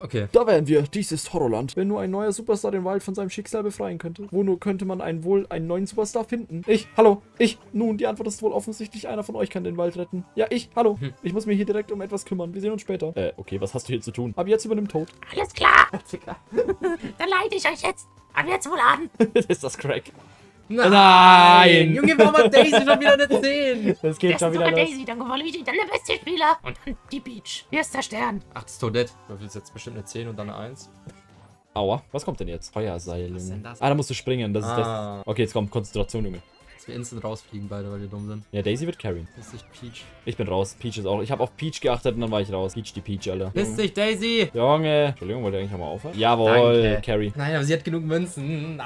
Okay. Da wären wir. Dies ist Horrorland. Wenn nur ein neuer Superstar den Wald von seinem Schicksal befreien könnte. Wo nur könnte man wohl einen neuen Superstar finden? Ich. Hallo. Ich. Nun, die Antwort ist wohl offensichtlich, einer von euch kann den Wald retten. Ja, ich. Hallo. Ich muss mich hier direkt um etwas kümmern. Wir sehen uns später. Okay, was hast du hier zu tun? Ab jetzt übernimmt Toad. Alles klar. Dann leite ich euch jetzt ab jetzt wohl an. Ist das Crack? Nein! Junge, warum hat Daisy schon wieder eine 10? Das geht schon wieder los. Daisy, dann Luigi, dann der beste Spieler. Und dann die Peach. Hier ist der Stern. Ach, das ist Toadette. Du willst jetzt bestimmt eine 10 und dann eine 1. Aua. Was kommt denn jetzt? Feuerseil. Was ist denn das? Ah, da musst du springen. Das ist das. Okay, jetzt kommt Konzentration, Junge. Dass wir instant rausfliegen beide, weil wir dumm sind. Ja, Daisy wird carryen. Piss dich, Peach. Ich bin raus. Peach ist auch. Ich habe auf Peach geachtet und dann war ich raus. Peach, die Peach, Alter. Piss dich, Daisy! Junge. Entschuldigung, wollte eigentlich nochmal aufhören? Jawohl, Danke. Carry. Nein, aber sie hat genug Münzen.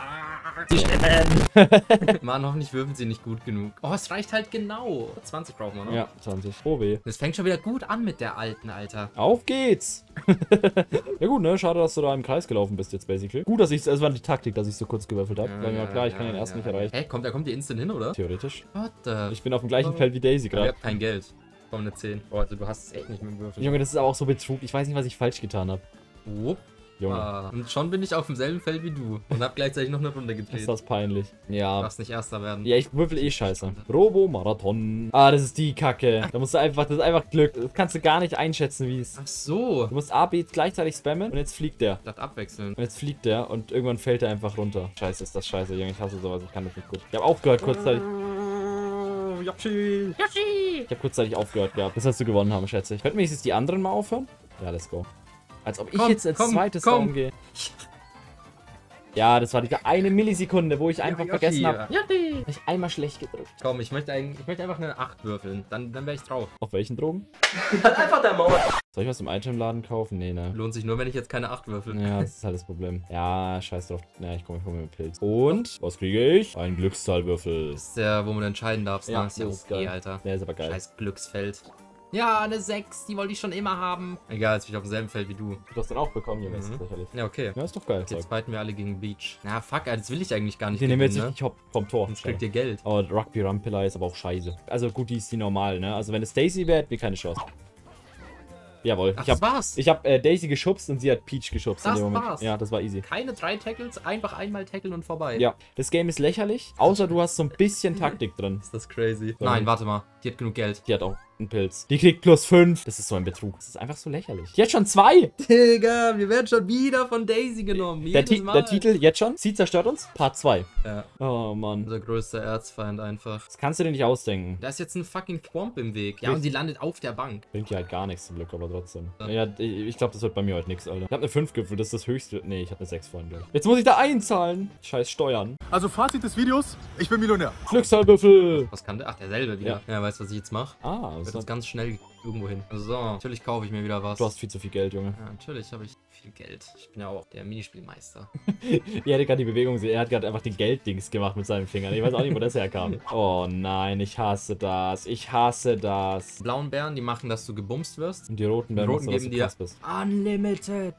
Mann, hoffentlich würfeln sie nicht gut genug. Oh, es reicht halt genau. 20 brauchen wir noch. Ja, 20. Oh weh. Das fängt schon wieder gut an mit der alten, Alter. Auf geht's! Ja gut, ne? Schade, dass du da im Kreis gelaufen bist jetzt, basically. Gut, dass ich es war die Taktik, dass ich so kurz gewürfelt habe. Weil mir war klar, ich kann den ersten nicht erreichen. Hä, da kommt die instant hin, oder? Theoretisch. What the? Ich bin auf dem gleichen Feld wie Daisy Ich gerade. hab kein Geld. Komm, eine 10. Oh, also du hast es echt nicht mit dem Würfel. Junge, das ist aber auch so Betrug. Ich weiß nicht, was ich falsch getan habe. Wupp. Junge, Ah, und schon bin ich auf demselben Feld wie du. Und hab gleichzeitig noch eine Runde ist gedreht. das peinlich. Du Ja. darfst nicht Erster werden. Ja, ich würfel eh scheiße. Robo-Marathon. Ah, das ist die Kacke. Da musst du einfach, das ist einfach Glück. Das kannst du gar nicht einschätzen, wie es. Ach so. Du musst A, B gleichzeitig spammen und jetzt fliegt der. Das abwechseln. Und jetzt fliegt der und irgendwann fällt er einfach runter. Scheiße, ist das scheiße, Junge. Ich hasse sowas. Ich kann das nicht gut. Ich habe aufgehört kurzzeitig. Yoshi. Yoshi. Ich habe kurzzeitig aufgehört gehabt. Das hast du gewonnen haben, schätze ich. Könnten wir jetzt die anderen mal aufhören? Ja, let's go. Als ob ich Komm, jetzt als komm, zweites komm. Raum gehe. Ja, das war diese eine Millisekunde, wo ich einfach vergessen habe. Yoshi. Ich einmal schlecht gedrückt. Komm, ich möchte einfach eine 8 würfeln. Dann wäre ich drauf. Auf welchen Drogen? Einfach der Mauer. Soll ich was im Itemladen kaufen? Nee, ne. Lohnt sich nur, wenn ich jetzt keine 8 würfel. Ja, das ist halt das Problem. Ja, scheiß drauf. Ja, ich hol mir einen Pilz. Und, was kriege ich? Ein Glückszahlwürfel. Das ist der, wo man entscheiden darf. Ja, Ne? Ist ja das ist okay, geil. Alter. Der ist aber geil. Scheiß Glücksfeld. Ja, eine 6. Die wollte ich schon immer haben. Egal, jetzt bin ich auf demselben Feld wie du. Du hast den auch bekommen, Junge. Das ist Mhm. lächerlich. Ja, okay. Ja, ist doch geil. Jetzt fighten wir alle gegen Beach. Na, fuck, Alter, das will ich eigentlich gar nicht Den nehmen wir jetzt gewinnen, richtig hopp vom Tor. Sonst kriegt ihr Geld. Aber Rugby Rampilla ist aber auch scheiße. Also gut, die ist die normal, ne? Also wenn es Daisy wäre, hätten wir keine Chance. Jawohl. Ach, das war's. Ich hab Daisy geschubst und sie hat Peach geschubst in Das dem Moment. war's. Ja, das war easy. Keine 3 Tackles, einfach einmal tackeln und vorbei. Ja, das Game ist lächerlich, außer du hast so ein bisschen Taktik drin. Ist das crazy? So. Nein, warte mal. Die hat genug Geld. Die hat auch einen Pilz. Die kriegt +5. Das ist so ein Betrug. Das ist einfach so lächerlich. Die hat schon 2. Digga, wir werden schon wieder von Daisy genommen. Der Titel jetzt schon. Sie zerstört uns. Part 2. Ja, Oh Mann. unser größter Erzfeind einfach. Das kannst du dir nicht ausdenken. Da ist jetzt ein fucking Thwomp im Weg. Ja, und sie landet auf der Bank. Bringt hier halt gar nichts zum Glück, aber trotzdem. Ja. Ja, ich glaube, das wird bei mir heute nichts, Alter. Ich habe eine 5 gewürfelt, das ist das höchste. Nee, ich habe eine 6 vorhin, glaube ich. Jetzt muss ich da einzahlen. Scheiß Steuern. Also Fazit des Videos, ich bin Millionär. Glückszahlwürfel. Was kann der? Ach, derselbe wieder. Ja, weißt du, was ich jetzt mache? Ah, Wird das jetzt ganz schnell irgendwo hin. So, natürlich kaufe ich mir wieder was. du hast viel zu viel Geld, Junge. Ja, natürlich habe ich viel Geld. Ich bin ja auch der Minispielmeister. Ihr hättet gerade die Bewegung gesehen. Er hat gerade einfach den Gelddings gemacht mit seinen Fingern. Ich weiß auch nicht, wo das herkam. Oh nein, ich hasse das. Ich hasse das. Blauen Bären, die machen, dass du gebumst wirst. Und die roten Die werden roten was, dass geben du dir krass bist. Unlimited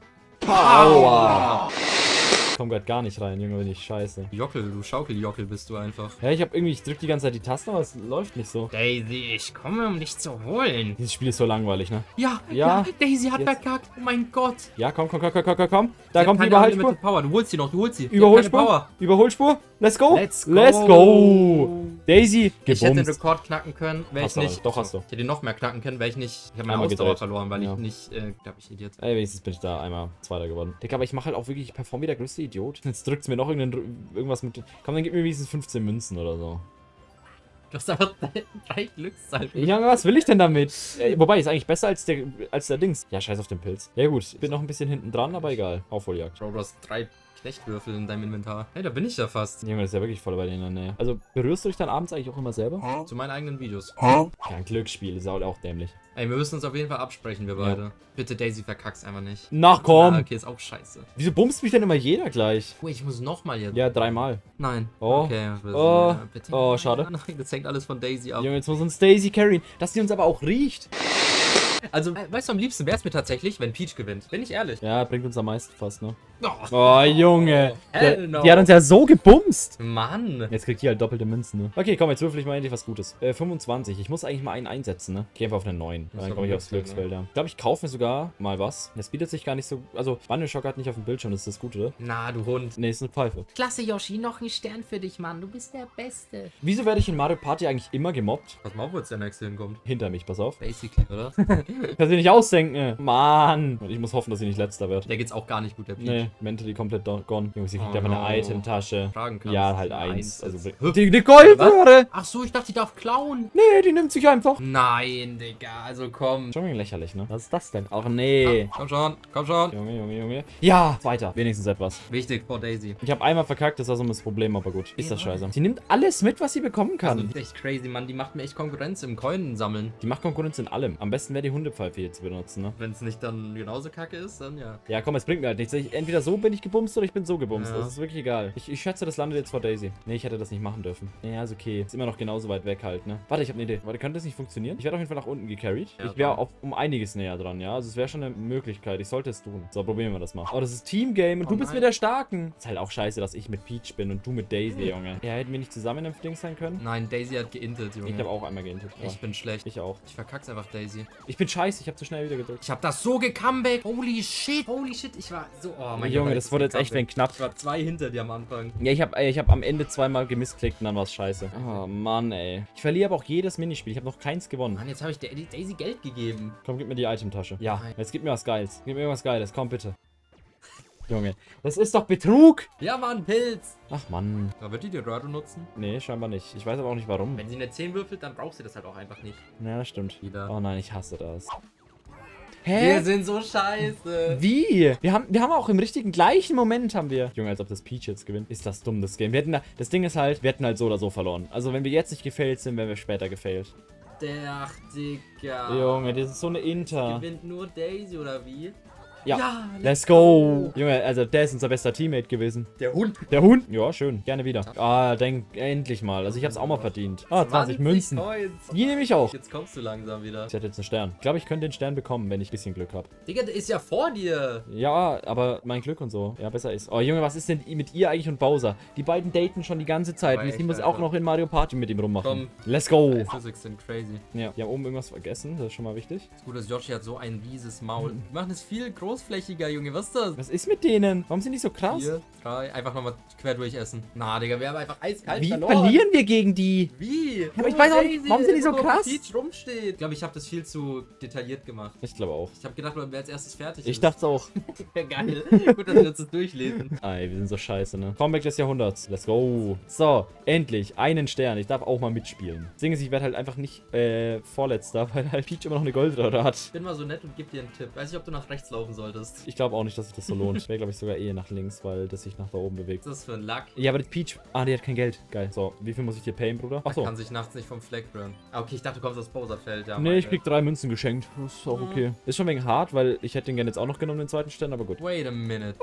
Power. Ich komm grad gar nicht rein, Junge, bin ich scheiße. Jockel, du Schaukeljockel bist du einfach. Ja, ich hab irgendwie, ich drück die ganze Zeit die Tasten, aber es läuft nicht so. Daisy, ich komme, um dich zu holen. Dieses Spiel ist so langweilig, ne? Ja, Ja. Daisy hat Jetzt. verkackt. Oh mein Gott. Ja, komm. Da kommt die Keine Überholspur. Unlimited Power. Du holst sie noch, du holst sie. Die hat keine Überholspur. Power. Überholspur. Let's go. Let's go. Let's go. Daisy, Ich hätte den gebumst. Rekord knacken können, wäre ich Hast du aber nicht. nicht. Doch, hast du. Ich hätte ihn noch mehr knacken können, wäre ich nicht. Ich habe meine Einmal Ausdauer gedreht. verloren, weil Ja. ich nicht, glaube ich, Idiot. Ey, wenigstens bin ich da einmal Zweiter geworden. Digga, aber ich mache halt auch wirklich, ich perform wie der größte Idiot. Jetzt drückt's mir noch irgendwas mit. Komm, dann gib mir wenigstens 15 Münzen oder so. Du hast aber 3 Glückszahlen. Junge, was will ich denn damit? Wobei, ist eigentlich besser als der Dings. Ja, scheiß auf den Pilz. Ja gut, bin noch ein bisschen hinten dran, aber egal. Aufholjagd. Bro, du hast 3 Knechtwürfel in deinem Inventar. Hey, da bin ich ja fast. Junge, das ist ja wirklich voll bei denen in der Nähe. Also, berührst du dich dann abends eigentlich auch immer selber? Zu meinen eigenen Videos. Ja, ein Glücksspiel, ist halt auch dämlich. Ey, wir müssen uns auf jeden Fall absprechen, wir beide. Bitte, Daisy, verkack's einfach nicht. Na komm! Ah, okay, ist auch scheiße. Wieso bummst mich denn immer jeder gleich? Oh, ich muss nochmal jetzt. Ja, 3-mal. Nein. Oh. Okay, Oh. bitte. Oh, schade. Nein, das hängt alles von Daisy ab. Junge, jetzt muss uns Daisy carryen. Dass die uns aber auch riecht. Also, weißt du, am liebsten wäre es mir tatsächlich, wenn Peach gewinnt. Bin ich ehrlich. Ja, bringt uns am meisten fast, ne? Oh, Oh, Junge. hell no. Die hat uns ja so gebumst. Mann. Jetzt kriegt die halt doppelte Münzen, ne? Okay, komm, jetzt würfel ich mal endlich was Gutes. 25. Ich muss eigentlich mal einen einsetzen, ne? Ich geh einfach auf eine 9. Das ist Dann doch komme ich aufs Glücksfeld, Glücksfeld, ja. Ich glaube, ich kaufe mir sogar mal was. Das bietet sich gar nicht so... Also, Banjo-Schock hat nicht auf dem Bildschirm, das ist das Gute, oder? Na, du Hund. Nee, ist eine Pfeife. Klasse, Yoshi, noch ein Stern für dich, Mann. Du bist der Beste. Wieso werde ich in Mario Party eigentlich immer gemobbt? Pass mal auf, wo jetzt der nächste hinkommt. Hinter mich, pass auf. Basically, oder? Kannst du nicht ausdenken. Mann. Und ich muss hoffen, dass sie nicht letzter wird. Der geht's auch gar nicht gut, der Peach. Nee, mentally komplett gone. Junge, sie kriegt Oh einfach eine no. Item-Tasche. Tragen kannst. Ja, halt Eine 1. Also, jetzt. die Goldröhre. Ach so, ich dachte, die darf klauen. Nee, die nimmt sich einfach. Nein, Digga, also komm. Schon lächerlich, ne? Was ist das denn? Ach nee. Komm schon, komm schon. Junge. Ja, weiter. Wenigstens etwas. Wichtig vor Daisy. Ich habe einmal verkackt, das war so das Problem, aber gut. Ist das scheiße. Sie nimmt alles mit, was sie bekommen kann. Also, echt crazy, Mann. Die macht mir echt Konkurrenz im Coin sammeln. Die macht Konkurrenz in allem. Am besten wäre die Hundepfeife hier zu benutzen, ne? Wenn es nicht dann genauso kacke ist, dann ja. Ja, komm, es bringt mir halt nichts. Entweder so bin ich gebumst oder ich bin so gebumst. Ja. Das ist wirklich egal. Ich schätze, das landet jetzt vor Daisy. Nee, ich hätte das nicht machen dürfen. Ja, ist okay. Ist immer noch genauso weit weg halt, ne? Warte, ich habe eine Idee. Warte, könnte das nicht funktionieren? Ich werde auf jeden Fall nach unten gecarried. Ja, Ich wäre komm. um einiges näher dran, ja? Also es wäre schon eine Möglichkeit. Ich sollte es tun. So, probieren wir das mal. Oh, das ist Teamgame und Oh du bist nein. mit der Starken. Ist halt auch scheiße, dass ich mit Peach bin und du mit Daisy, Junge. Ja, hätten wir nicht zusammen im Ding sein können? Nein, Daisy hat geintet, Junge. Ich habe auch einmal geintet. Ja. Ich bin schlecht. Ich auch. Ich verkack's einfach, Daisy. Ich bin scheiße. Ich habe zu schnell wieder gedrückt. Ich hab das so gecomeback. Holy shit. Ich war so... Oh mein Junge, Gott, das wurde jetzt echt wenn knapp. Ich war 2 hinter dir am Anfang. Ja, ich hab am Ende zweimal gemissklickt und dann war's scheiße. Oh, Mann, ey. Ich verliere aber auch jedes Minispiel. Ich habe noch keins gewonnen. Mann, jetzt habe ich der Daisy Geld gegeben. Komm, gib mir die Itemtasche. Ja, Nein. jetzt gib mir was Geiles. Gib mir irgendwas Geiles. Komm, bitte. Junge, das ist doch Betrug. Ja, Mann, Pilz. Ach, Mann. Da wird die Dorado nutzen. Nee, scheinbar nicht. Ich weiß aber auch nicht, warum. Wenn sie eine 10 würfelt, dann braucht sie das halt auch einfach nicht. Ja, das stimmt. Wieder. Oh nein, ich hasse das. Wir Hä? sind so scheiße. Wie? Wir haben auch im richtigen gleichen Moment haben wir. Junge, als ob das Peach jetzt gewinnt. Ist das dumm, das Game. Das Ding ist halt, wir hätten halt so oder so verloren. Also wenn wir jetzt nicht gefailt sind, wären wir später gefailt. Ach, Digga. Junge, das ist so eine Inter. Gewinnt nur Daisy, oder wie? Ja, let's go. Junge, also der ist unser bester Teammate gewesen. Der Hund. Der Hund? Ja, schön. Gerne wieder. Ah, denk, endlich mal. Also ich hab's auch mal verdient. Ah, 20 Münzen. Points. Die nehme ich auch. Jetzt kommst du langsam wieder. Ich hätte jetzt einen Stern. Ich glaube, ich könnte den Stern bekommen, wenn ich ein bisschen Glück habe. Digga, der ist ja vor dir. Ja, aber mein Glück und so. Ja, besser ist. Oh, Junge, was ist denn mit ihr eigentlich und Bowser? Die beiden daten schon die ganze Zeit. Und Echt, sie muss Alter. auch noch in Mario Party mit ihm rummachen. Komm. Let's go. Physics sind crazy. Ja, die haben oben irgendwas vergessen. Das ist schon mal wichtig. Das Gute ist, Yoshi hat so ein mieses Maul. Die machen es viel großflächiger, Junge. Was ist das? Was ist mit denen? Warum sind die so krass? 4, 3, einfach nochmal quer durchessen. Na, Digga, wir haben einfach eiskalt Wie verloren. verlieren wir gegen die? Wie? Aber ich weiß auch nicht, warum sind die so Guck mal, wo krass? Peach rumsteht. Ich glaube, ich habe das viel zu detailliert gemacht. Ich glaube auch. Ich habe gedacht, wer als erstes fertig ist. Ich dachte auch. Geil. Gut, dass wir uns das durchlesen. Ey, wir sind so scheiße, ne? Comeback des Jahrhunderts. Let's go. So, endlich. Einen Stern. Ich darf auch mal mitspielen. Das Ding ist, ich werde halt einfach nicht Vorletzter, weil halt Peach immer noch eine Goldröhre hat. Ich bin mal so nett und gebe dir einen Tipp. Weiß nicht, ob du nach rechts laufen solltest. Ich glaube auch nicht, dass sich das so lohnt. Wäre, glaube ich, sogar eher nach links, weil das sich nach da oben bewegt. Was ist das für ein Lack? Ja, aber die Peach... Ah, die hat kein Geld. Geil. So, wie viel muss ich dir payen, Bruder? Ach so. Kann sich nachts nicht vom Fleck rühren. Ah, okay, ich dachte, du kommst aus Bowserfeld. Ja, Nee, ich meine. krieg 3 Münzen geschenkt. Das ist auch okay. Ist schon wegen hart, weil ich hätte den gerne jetzt auch noch genommen, den zweiten Stern, aber gut. Wait a minute.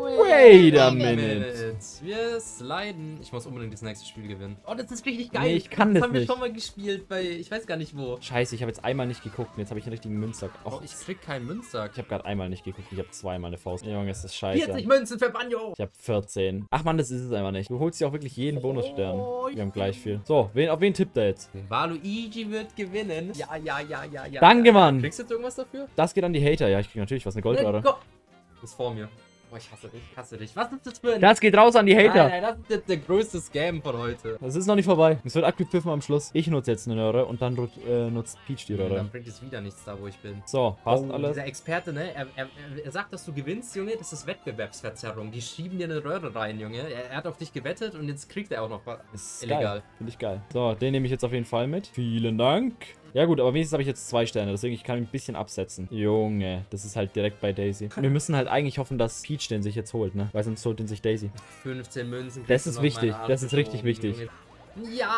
Wait a minute. Wir sliden. Ich muss unbedingt das nächste Spiel gewinnen. Oh, das ist richtig geil. Nee, ich kann das haben wir nicht. schon mal gespielt bei, ich weiß gar nicht wo. Scheiße, ich habe jetzt einmal nicht geguckt und jetzt habe ich einen richtigen Münzsack. Oh, Och, ich krieg keinen Münzsack. ich habe gerade einmal nicht geguckt. Ich habe zweimal eine Faust. Junge, ist das scheiße. 40 Münzen für Banjo. Ich habe 14. Ach man, das ist es einfach nicht. Du holst dir auch wirklich jeden Bonusstern. Oh, Wir haben gleich viel. So, auf wen tippt er jetzt? Waluigi wird gewinnen. Ja. Danke, Mann. Kriegst du jetzt irgendwas dafür? Das geht an die Hater. Ja, ich krieg natürlich was. Eine Goldröhre. Go. Ist vor mir. Boah, ich hasse dich. Was ist das für ein... Das geht raus an die Hater. Nein, das ist jetzt der größte Scam von heute. Das ist noch nicht vorbei. Es wird abgepfiffen am Schluss. Ich nutze jetzt eine Röhre und dann nutzt Peach die Röhre. Dann bringt es wieder nichts da, wo ich bin. So, passt Oh, alles. dieser Experte, ne? Er sagt, dass du gewinnst, Junge. Das ist Wettbewerbsverzerrung. Die schieben dir eine Röhre rein, Junge. Er hat auf dich gewettet und jetzt kriegt er auch noch was. Ist illegal. geil. Finde ich geil. So, den nehme ich jetzt auf jeden Fall mit. Vielen Dank. Ja gut, aber wenigstens habe ich jetzt 2 Sterne, deswegen ich kann ihn ein bisschen absetzen. Junge, das ist halt direkt bei Daisy. Wir müssen halt eigentlich hoffen, dass Peach den sich jetzt holt, ne? Weil sonst holt den sich Daisy. 15 Münzen. Das kriegst du ist noch wichtig, meine Art das ist richtig geschoben, wichtig. Junge. Ja,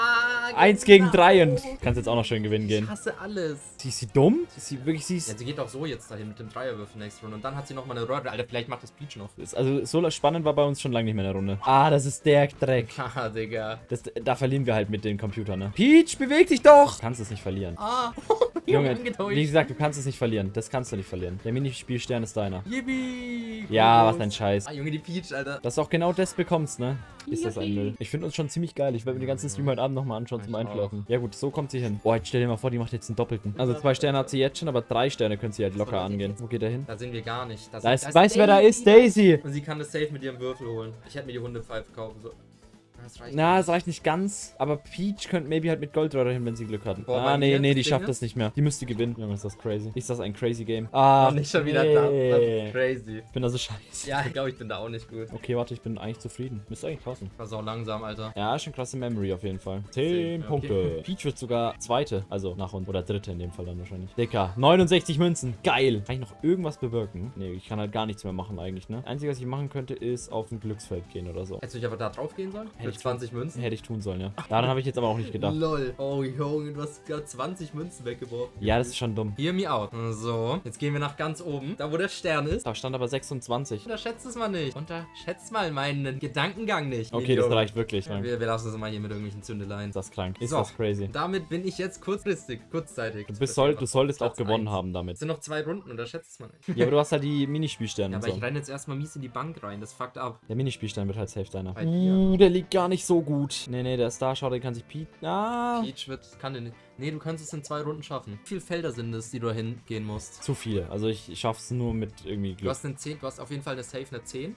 1 gegen 3 und kannst jetzt auch noch schön gewinnen Ich gehen. hasse alles. Ist sie dumm? Ist sie wirklich, Ja, sie geht auch so jetzt dahin mit dem Dreierwürfel nächste Runde. Und dann hat sie nochmal eine Röhre. Alter, vielleicht macht das Peach noch. Also so spannend war bei uns schon lange nicht mehr in der Runde. Ah, das ist der Dreck. Haha, Digga. Da verlieren wir halt mit den Computern, ne? Peach, beweg dich doch! Du kannst es nicht verlieren. Ah, Junge, Angetäuscht. wie gesagt, du kannst es nicht verlieren. Das kannst du nicht verlieren. Der Minispielstern ist deiner. Yippie. Ja, Groß. was ein Scheiß. Ah, Junge, die Peach, Alter. Dass du auch genau das bekommst, ne? Ist das ein Müll. Ich finde uns schon ziemlich geil. Ich werde mir den ganzen Stream heute Abend nochmal anschauen zum Ich Einschlafen. Ja gut, so kommt sie hin. Boah, jetzt stell dir mal vor, die macht jetzt einen Doppelten. Also 2 Sterne hat sie jetzt schon, aber 3 Sterne können sie halt locker angehen. Wo geht er hin? Da sind wir gar nicht. Da ist, weißt du, wer da ist? Daisy! Und sie kann das safe mit ihrem Würfel holen. Ich hätte mir die Hundepfeife kaufen sollen. Das reicht Na, es reicht nicht ganz. Aber Peach könnte maybe halt mit Goldroller hin, wenn sie Glück hatten. Boah, Ah, bei nee, mir nee, die das schafft Ding das nicht mehr. Die müsste gewinnen. Junge, ist das crazy. Ist das ein crazy Game? Ah, nicht schon wieder da. Das nee. ist crazy. Ich bin also scheiße. Ja, ich glaube, ich bin da auch nicht gut. Okay, warte, ich bin eigentlich zufrieden. Müsste eigentlich passen. War sau langsam, Alter. Ja, schon krasse Memory auf jeden Fall. 10 10, Punkte. okay. Peach wird sogar zweite. Also nach uns. Oder dritte in dem Fall dann wahrscheinlich. Dicker. 69 Münzen. Geil. Kann ich noch irgendwas bewirken? Nee, ich kann halt gar nichts mehr machen eigentlich, ne? Einzige, was ich machen könnte, ist auf ein Glücksfeld gehen oder so. Hättest du nicht aber da drauf gehen sollen? Hätte Mit ich 20 Münzen? Hätte ich tun sollen, ja. Daran habe ich jetzt aber auch nicht gedacht. Lol. Oh, Junge, du hast gerade 20 Münzen weggeworfen. Ja, das ist schon dumm. Hear me out. So, jetzt gehen wir nach ganz oben, da wo der Stern ist. Da stand aber 26. Unterschätzt es mal nicht. Unterschätzt mal meinen Gedankengang nicht. Okay, das Idiot. reicht wirklich. Ja, wir lassen es mal hier mit irgendwelchen Zündeleien. Ist das krank? Ist So. das crazy? Damit bin ich jetzt kurzzeitig. Du solltest auch Platz gewonnen 1. haben damit. Es sind noch 2 Runden, unterschätzt es mal nicht. Ja, aber du hast halt die Minispielsterne Ja, und aber so. ich renne jetzt erstmal mies in die Bank rein, das fuckt ab. Der Minispielstein wird halt safe deiner. Bei dir. Der liegt gar nicht so gut. Nee, der Star Shot, der kann sich Pete. Ah. Peach kann den nicht. Nee, du kannst es in 2 Runden schaffen. Wie viele Felder sind es, die du hingehen musst? Zu viele. Also ich schaff's nur mit irgendwie Du Glück. hast einen 10, du hast auf jeden Fall eine Safe, eine 10.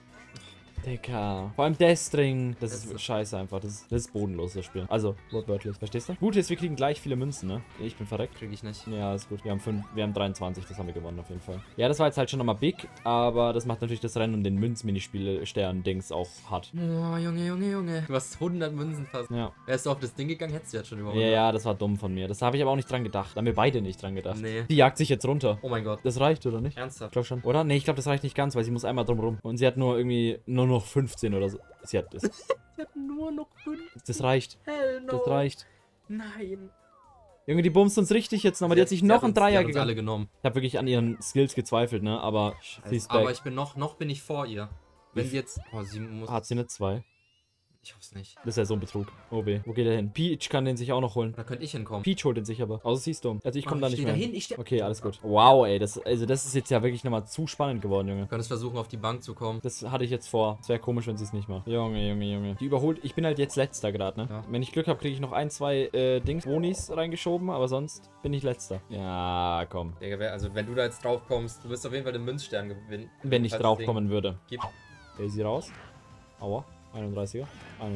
Dicker. Vor allem Destring. Das Das ist ist- scheiße einfach. Das ist bodenlos, das Spiel. Also, wortwörtlich. Verstehst du? Gut ist, wir kriegen gleich viele Münzen, ne? Ich bin verreckt. Krieg ich nicht. Ja, ist gut. Wir haben 23, das haben wir gewonnen auf jeden Fall. Ja, das war jetzt halt schon nochmal big, aber das macht natürlich das Rennen und den Münzminispiel-Stern-Dings auch hart. Oh, Junge. Du hast 100 Münzen fast. Ja. Wärst du auf das Ding gegangen, hättest du jetzt schon über Ja, 100. ja, das war dumm von mir. Das habe ich aber auch nicht dran gedacht. Da haben wir beide nicht dran gedacht. Nee. Die jagt sich jetzt runter. Oh mein Gott. Das reicht, oder nicht? Ich Ernsthaft? glaube schon. Oder? Nee, ich glaube, das reicht nicht ganz, weil sie muss einmal drum rum. Und sie hat nur irgendwie nur noch 15 oder so. Sie hat das. Ich hab nur noch 5. Das reicht. Hell no. Das reicht. Nein. Junge, die bumst uns richtig jetzt nochmal. Die hat sich noch ein Dreier gegeben. alle gegeben. genommen. Ich habe wirklich an ihren Skills gezweifelt, ne? Aber sie ist Aber back. ich bin noch bin ich vor ihr. Wenn sie jetzt. Oh, sie muss. Hat sie eine 2? Ich hoff's nicht. Das ist ja so ein Betrug. Oh weh. Wo geht er hin? Peach kann den sich auch noch holen. Da könnte ich hinkommen. Peach holt den sich aber. Außer siehst du. Also ich komme da nicht steh mehr. dahin, ich steh. Okay, alles gut. Wow, ey. Das ist jetzt ja wirklich nochmal zu spannend geworden, Junge. Du könntest versuchen, auf die Bank zu kommen. Das hatte ich jetzt vor. Es wäre komisch, wenn sie es nicht macht. Junge. Die überholt. Ich bin halt jetzt letzter gerade, ne? Ja. Wenn ich Glück habe, kriege ich noch 1, 2 Bonis reingeschoben, aber sonst bin ich letzter. Ja, komm. Digga, also wenn du da jetzt drauf kommst, du wirst auf jeden Fall den Münzstern gewinnen. Wenn ich Falls drauf das Ding kommen würde. gibt. Daisy raus. Aua. 31er.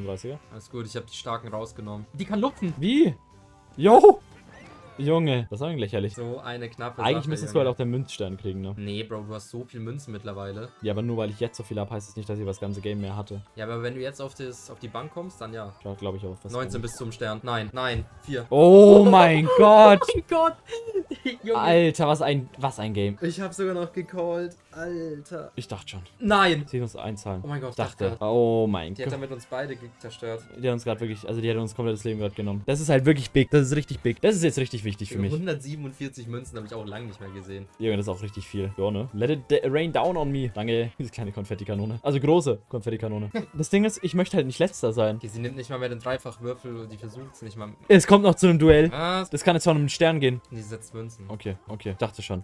Alles gut, ich habe die Starken rausgenommen. Die kann lupfen. Wie? Jo! Junge, das ist eigentlich lächerlich. So eine knappe Eigentlich Sache, müsstest du Junge. halt auch den Münzstern kriegen, ne? Nee, Bro, du hast so viel Münzen mittlerweile. Ja, aber nur weil ich jetzt so viel habe, heißt es nicht, dass ich das ganze Game mehr hatte. Ja, aber wenn du jetzt auf die Bank kommst, dann ja. Da glaube ich auch was. 19 bis zum Stern. Nein, 4. Oh mein Gott! Mein Gott! Junge. Alter, was ein Game. Ich habe sogar noch gecallt. Alter. Ich dachte schon. Nein! Sie muss einzahlen. Oh mein Gott, Ich dachte. grad. Oh mein Die hat Gott. damit uns beide zerstört. Die hat uns gerade wirklich, also die hat uns komplett das Leben gerade genommen. Das ist halt wirklich big. Das ist richtig big. Das ist jetzt richtig wichtig für mich. 147 Münzen habe ich auch lange nicht mehr gesehen. Junge, das ist auch richtig viel. Ja, ne? Let it rain down on me. Danke. Diese kleine Konfettikanone. Also große Konfettikanone. Das Ding ist, ich möchte halt nicht letzter sein. Okay, sie nimmt nicht mal mehr den Dreifachwürfel und die versucht es nicht mal. Es kommt noch zu einem Duell. Was? Das kann jetzt zwar um einen Stern gehen. Die setzt Münzen. Okay. Dachte schon.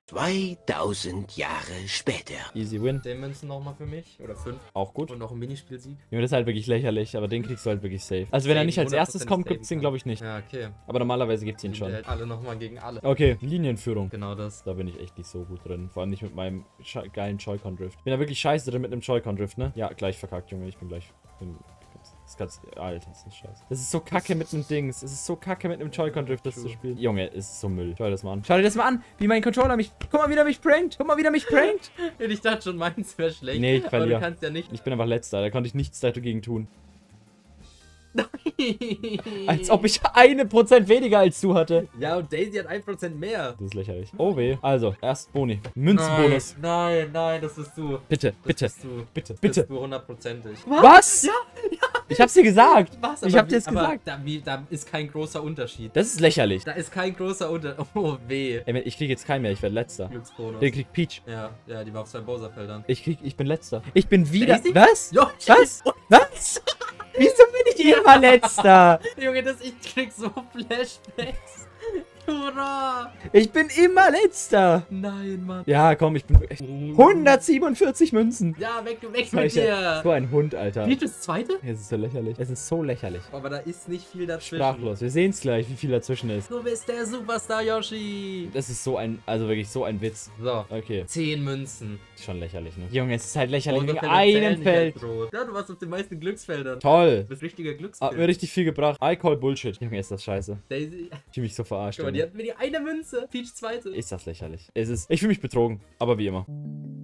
2000 Jahre später. Easy win. 10 Münzen nochmal für mich. Oder 5. Auch gut. Und noch ein Minispielsieg. Junge, das ist halt wirklich lächerlich, aber den kriegst du halt wirklich safe. Also wenn er nicht als erstes kommt, gibt's den glaube ich nicht. Ja, okay. Aber normalerweise gibt's ihn Die schon. halt alle nochmal gegen alle. Okay, Linienführung. Genau das. Da bin ich echt nicht so gut drin. Vor allem nicht mit meinem geilen Joy-Con-Drift. Bin da wirklich scheiße drin mit einem Joy-Con-Drift, ne? Ja, gleich verkackt, Junge. Das kannst Alter, das ist scheiße. Das ist so kacke mit einem Dings. Es ist so kacke mit einem Joy-Con-Drift, das zu spielen. Junge, es ist so Müll. Schau dir das mal an. Schau dir das mal an, wie mein Controller mich... Guck mal, wie der mich prankt. Ich dachte schon, meins wäre schlecht. Nee, ich Aber verliere. du kannst ja nicht. Ich bin einfach letzter. Da konnte ich nichts dagegen tun. Als ob ich 1% weniger als du hatte. Ja, und Daisy hat 1% mehr. Das ist lächerlich. Oh weh. Also, erst Boni. Münzenbonus. Nein, das bist du. Bitte. Bist du. Bitte. Bist du 100%ig. Was? Ja. Ich hab's dir gesagt. Was? Ich hab dir jetzt gesagt. Da ist kein großer Unterschied. Das ist lächerlich. Da ist kein großer Unterschied. Oh, weh. Ey, ich krieg jetzt keinen mehr. Ich werde letzter. Glücksbonus. Der kriegt Peach. Ja, die war auf 2 Bowser-Feldern. Ich bin letzter. Ich bin wieder... Daisy? Was? Jo, Was? Was? Wieso bin ich immer letzter? Junge, ich krieg so Flashbacks. Hurra! Ich bin immer letzter. Nein, Mann. Ja, komm, ich bin... 147 Münzen. Ja, weg mit dir. So ein Hund, Alter. Wie das zweite? Es ist so lächerlich. Es ist so lächerlich. Aber da ist nicht viel dazwischen. Sprachlos. Wir sehen es gleich, wie viel dazwischen ist. Du bist der Superstar, Yoshi. Das ist so ein... Also wirklich so ein Witz. So. Okay. 10 Münzen. Ist schon lächerlich, ne? Junge, es ist halt lächerlich wegen Bonusfälle einem zählen Feld. nicht als rot. Ja, du warst auf den meisten Glücksfeldern. Toll. Du bist richtiger Hat mir Glücksfeld. richtig viel gebracht. I call Bullshit. Junge, ist das scheiße. Daisy. Ich fühle mich so verarscht. Guck mal, die Junge. hat mir die eine Münze. Peach zweite. Ist das lächerlich. Es ist... Ich fühle mich betrogen. Aber wie immer.